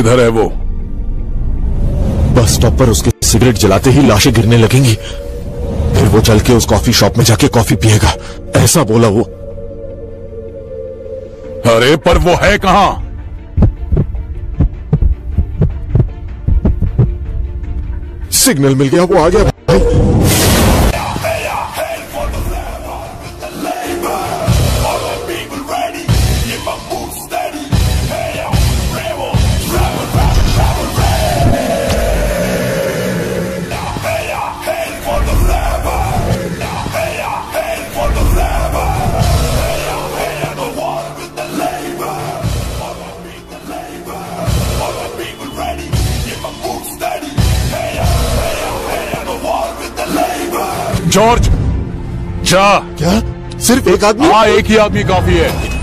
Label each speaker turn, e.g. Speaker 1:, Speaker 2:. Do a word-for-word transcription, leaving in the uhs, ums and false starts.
Speaker 1: किधर है वो?
Speaker 2: बस स्टॉप पर उसके सिगरेट जलाते ही लाशें गिरने लगेंगी, फिर वो चल के उस कॉफी शॉप में जाके कॉफी पिएगा, ऐसा बोला वो।
Speaker 1: अरे पर वो है कहां?
Speaker 2: सिग्नल मिल गया, वो आ गया भाई।
Speaker 1: जॉर्ज, जा।
Speaker 2: क्या? सिर्फ एक आदमी?
Speaker 1: हाँ, एक ही आदमी काफी है।